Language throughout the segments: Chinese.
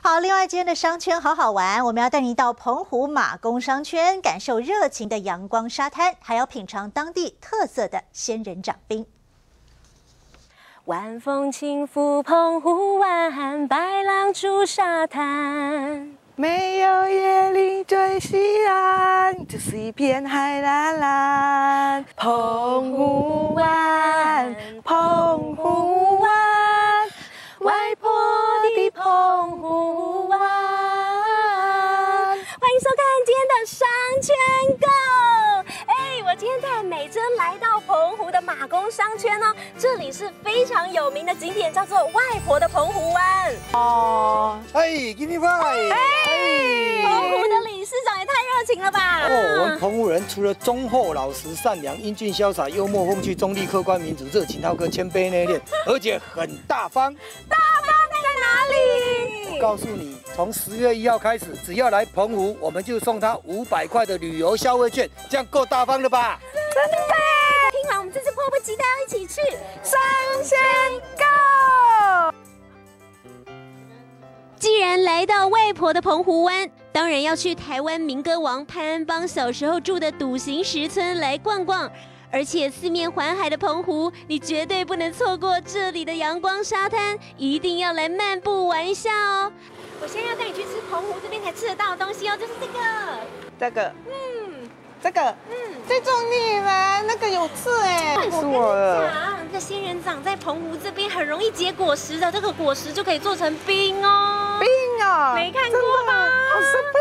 好，另外今天的商圈好好玩，我们要带你到澎湖马公商圈，感受热情的阳光沙滩，还要品尝当地特色的仙人掌冰。 晚风轻拂澎湖湾，白浪逐沙滩。 没有椰林最西岸，就是一片海蓝蓝。澎湖湾，澎湖湾，外婆的澎湖湾。 欢迎收看今天的商圈 Go。我今天带美珍来到澎湖的马公商圈哦，这里是非常有名的景点，叫做外婆的澎湖湾。 哦，give me five。 澎湖的理事长也太热情了吧！ 我们澎湖人除了忠厚、老实、善良、英俊、潇洒、幽默、风趣、中立、客观、民主、热情、好客、谦卑、内敛，而且很大方。 大方在哪里？ 我告诉你，从10月1号开始，只要来澎湖，我们就送他500块的旅游消费券，这样够大方了吧？ 真的耶！听完我们这次迫不及待要一起去商圈 Go。 既然来到外婆的澎湖湾，当然要去台湾民歌王潘安邦小时候住的笃行石村来逛逛。而且四面环海的澎湖，你绝对不能错过这里的阳光沙滩，一定要来漫步玩一下哦。我现在要带你去吃澎湖这边才吃得到的东西哦，就是这个， 这个，这种你们那个有刺哎， 是我的。这仙人掌在澎湖这边很容易结果实的，这个果实就可以做成冰哦。 冰啊， 没看过吧？ 好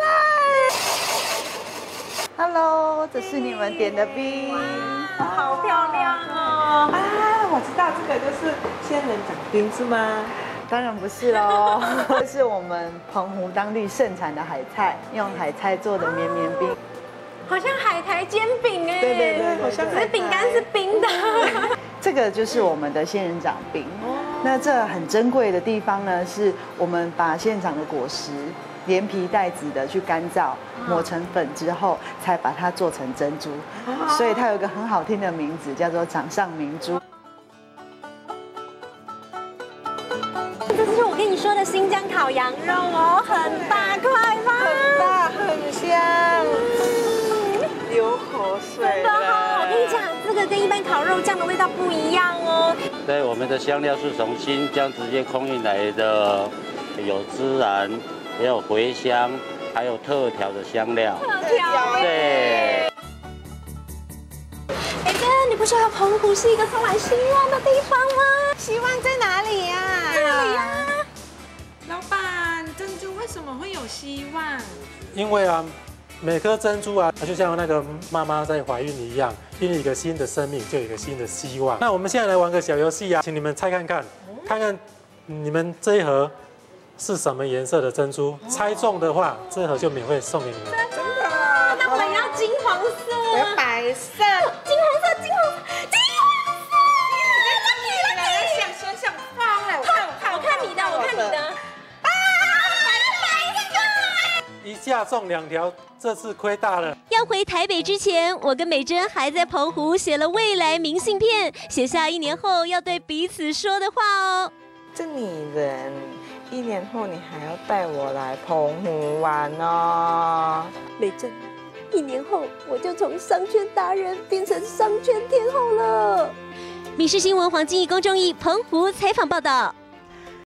surprise！Hello， 这是你们点的冰， 好漂亮哦！ 啊，我知道这个就是仙人掌冰是吗？ 当然不是喽，这是我们澎湖当地盛产的海菜，用海菜做的绵绵冰。 好像海苔煎饼哎， 对， 好像只是饼干是冰的。 这个就是我们的仙人掌冰。那这很珍贵的地方呢，是我们把仙人掌的果实连皮带籽的去干燥，磨成粉之后，才把它做成珍珠。所以它有一个很好听的名字，叫做掌上明珠。 这就是我跟你说的新疆烤羊肉哦，很大块吗？ 很大，很香。流口水了。 我跟你讲，这个跟一般烤肉酱的味道不一样哦。 对，我们的香料是从新疆直接空运来的，有孜然，也有茴香，还有特调的香料。 特调。 对。 你不觉得澎湖是一个充满希望的地方吗？ 希望在哪里呀？ 这里呀。 老板，珍珠为什么会有希望？ 因为每颗珍珠就像那个妈妈在怀孕一样，孕育一个新的生命，就有一个新的希望。那我们现在来玩个小游戏请你们猜看看，看看你们这一盒是什么颜色的珍珠？猜中的话，这一盒就免费送给你们。 真的？ 那我要金黄色。 我要白色。 金黄色。 一下中2条，这次亏大了。 要回台北之前，我跟美珍还在澎湖写了未来明信片，写下1年后要对彼此说的话哦。 这女人，1年后你还要带我来澎湖玩哦。 美珍，1年后我就从商圈达人变成商圈天后了。民视新闻黄金义、龚仲义澎湖采访报道。